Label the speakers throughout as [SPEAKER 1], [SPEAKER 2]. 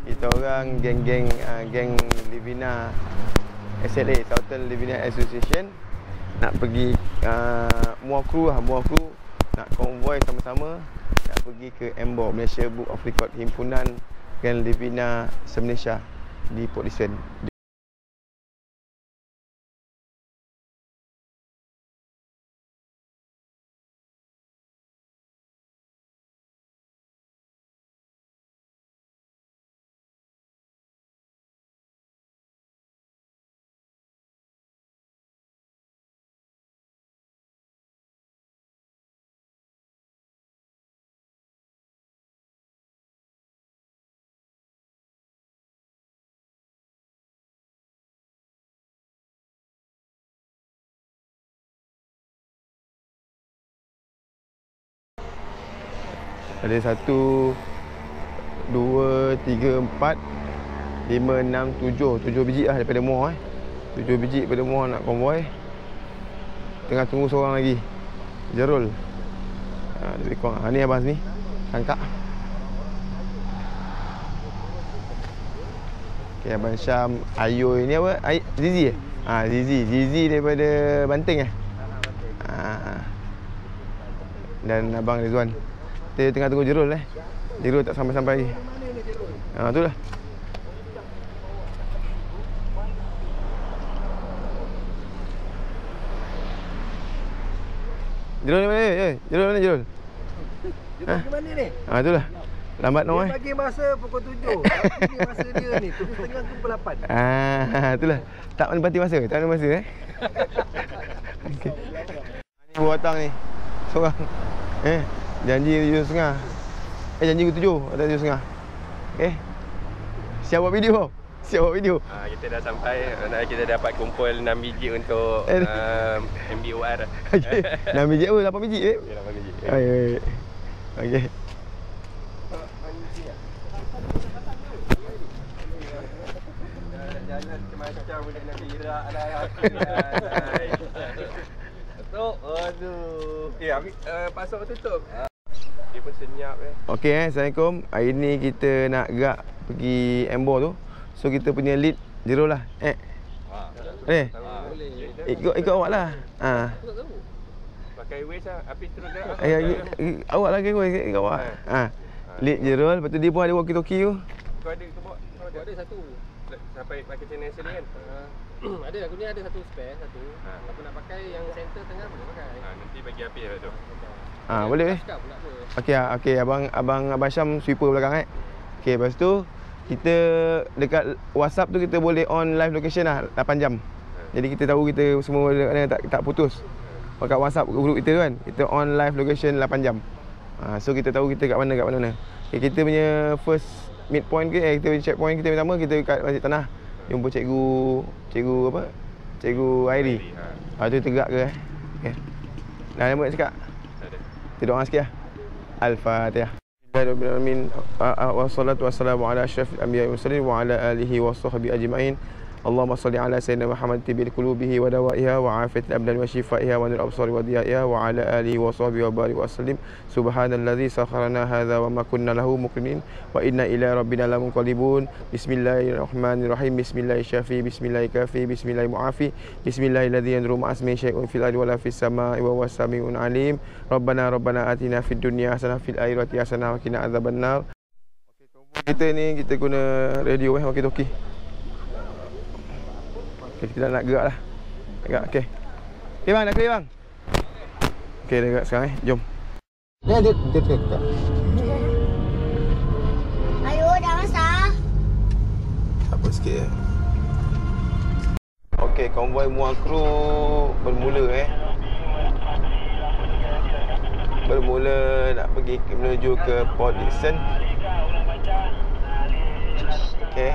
[SPEAKER 1] Kita orang geng Livina SLA, Southern Livina Association, nak pergi Muar Kru nak konvoi sama-sama nak pergi ke MBOR, Malaysia Book of Record, Himpunan Geng Livina se-Malaysia di Port Dickson. Ada 1, 2, 3, 4, 5, 6, 7 biji lah daripada Muar 7 biji daripada Muar nak konvoi. Tengah tunggu seorang lagi, Jerul. Lebih kurang ni abang sini Sangkak. Okay, Abang Syam, Ayu ni apa? Zizi Zizi daripada Banting dan Abang Rizwan. Kita tengah tunggu Jerul Jerul tak sampai-sampai lagi. Itulah. Jerul ni mana? Jerul mana Jerul?
[SPEAKER 2] Jerul ke mana ni?
[SPEAKER 1] Itulah. Lambat no
[SPEAKER 2] Dia bagi masa pukul 7. Tapi masa dia ni 7.30 ke pukul 8.
[SPEAKER 1] Itulah. Tak menepati masa. Okey. Ni buatang ni. Seorang. Janji 7.30. Janji pukul 7. Ada 7.30. Okey. Siap buat video.
[SPEAKER 3] Kita dah sampai. Kita dapat kumpul 6 biji untuk MBOR.
[SPEAKER 1] Okey. 6 biji apa? 8 biji
[SPEAKER 3] 8 biji.
[SPEAKER 1] Okey.
[SPEAKER 3] Jalan macam boleh nak viral lah. Aduh. Pasar tutup. Dia pun senyap
[SPEAKER 1] Okey Assalamualaikum. Hari ni kita nak gerak pergi MBOR tu. So kita punya lead Jerul lah. Ikut awak lah.
[SPEAKER 3] Pakai waist lah. Habis terus gerak.
[SPEAKER 1] Awak lah ikut awak. Lead Jerul. Lepas tu dia pun ada walkie-talkie tu.
[SPEAKER 3] Kau ada ke bawa?
[SPEAKER 2] Aku ada satu.
[SPEAKER 3] Sampai pakai channel sini kan?
[SPEAKER 2] Ada, aku ni ada satu spare satu. Aku nak pakai yang center tengah boleh pakai.
[SPEAKER 3] Nanti bagi api lah tu.
[SPEAKER 1] Boleh. Okey abang Syam sweeper belakang Okey, lepas tu kita dekat WhatsApp tu kita boleh on live location lah 8 jam. Jadi kita tahu kita semua tak putus. Dekat WhatsApp group kita tu kan, kita on live location 8 jam. So kita tahu kita kat mana. Okay, kita punya first midpoint kita punya checkpoint kita pertama kita dekat Masjid Tanah. Jumpa cikgu apa? Cikgu Airi. Tu tegak ke Okey. Dah ada nak cakap? Ada. Kita doa sikit lah. Al-Fatihah. Bismillahirrahmanirrahim. Wassalatu wassalamu ala asyrafil anbiya'i wal mursalin wa ala alihi wa sahbihi ajma'in. Allahumma salli ala sayyidina Muhammad tibil qulubihi wa dawaiha wa afiyatil abdan wa shifaiha wa nur absari wa diyaiha wa ala alihi wa sahbihi wa barik wa sallim. Subhanalladzi sakharana hadza wa ma kunna lahu muqrinin wa inna ila rabbina lamunqalibun. Bismillahirrahmanirrahim. Bismillahirrahmanirrahim. Bismillahirkafi. Bismillahirmuafi. Bismillahilladzi yadurru ma'asmi syai'un fil ardi wa la fis samai wa huwas samiun alim. Rabbana atina fid dunya hasanah fil akhirati hasanah wa qina adzabannar. Okey, kita ni kita guna radio walkie-talkie. Okay, kita nak gerak lah. Okey. Okey bang, nak clear bang. Okey, dah gerak sekarang Jom.
[SPEAKER 2] Dia.
[SPEAKER 4] Ayo dah masak.
[SPEAKER 1] Apa sikit Okey, konvoi Muar Kru bermula Bermula nak pergi menuju ke Port Dickson. Okey.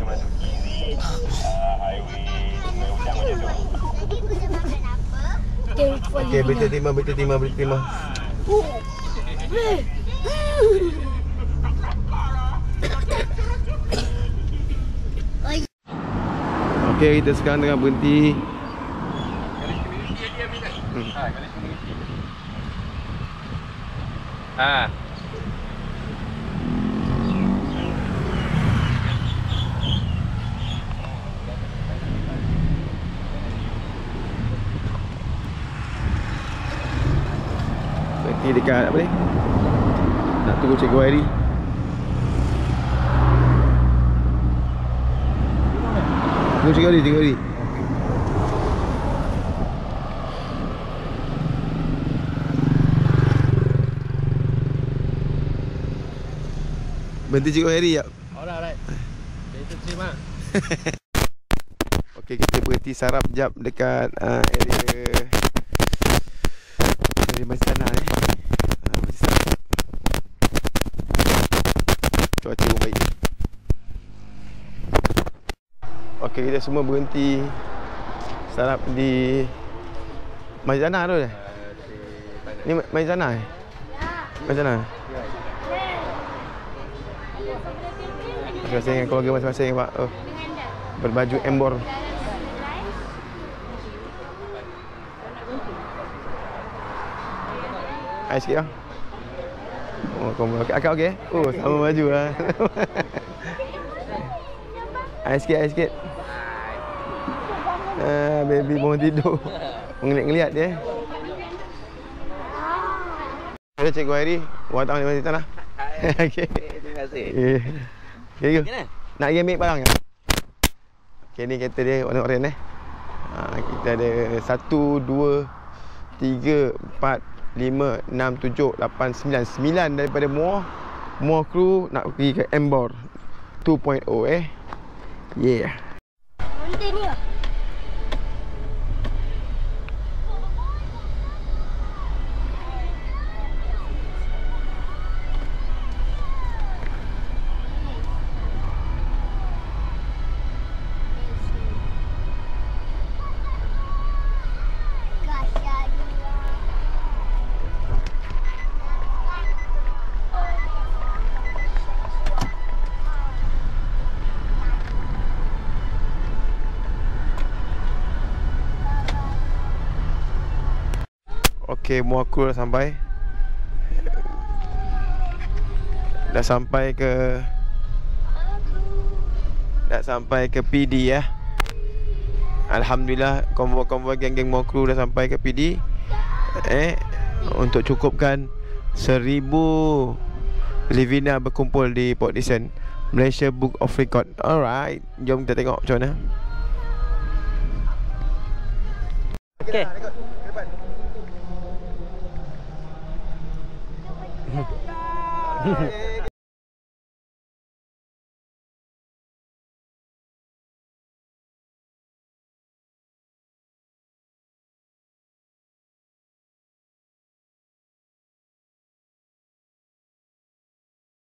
[SPEAKER 3] kita masuk kiri. Highway Sungai Ujang macam tu.
[SPEAKER 4] Tadi aku dah makan apa?
[SPEAKER 1] Okey, berita terima. Okey, kita sekarang tengah berhenti.
[SPEAKER 3] Garis komuniti dia ambil tak? Garis komuniti. Ha.
[SPEAKER 1] Berhenti dekat apa ni? Nak tunggu Cikgu Hairi. Tunggu Cikgu Hairi. Berhenti Cikgu Hairi ya.
[SPEAKER 2] Alright. Kita terima.
[SPEAKER 1] Okey, kita berhenti sarap jap dekat area Masjid Tanah berhenti sarap. Cuaca pun baik. Okey, kita semua berhenti sarap di Masjid Tanah tu dah. Ni Masjid Tanah eh? Masjid Tanah. Masing-masing dengan keluarga masing-masing Pak. Oh. Berbaju embor. Air sikit lah. Oh, kombo. Akak okey? Oh, sama baju lah. Air sikit. Baby mau tidur. Ngeliat-ngeliat dia. Ada Cikgu Hairi, wartawan di Masjid Tanah. Okey.
[SPEAKER 2] Terima kasih.
[SPEAKER 1] Okey. Nak pergi ambil barang ke? Okey, ni kereta dia warna oranye kita ada 1 2 3 4 5 6 7 8 9 daripada Muar Crew nak pergi ke Embor 2.0 Yeah.
[SPEAKER 4] Nanti ni lah.
[SPEAKER 1] Okey, Muar Crew dah sampai. Dah sampai ke PD ya. Alhamdulillah, konvoi geng-geng Muar Crew dah sampai ke PD. Untuk cukupkan 1000 Livina berkumpul di Port Dickson, Malaysia Book of Record. Alright, jom kita tengok macam mana. Okey.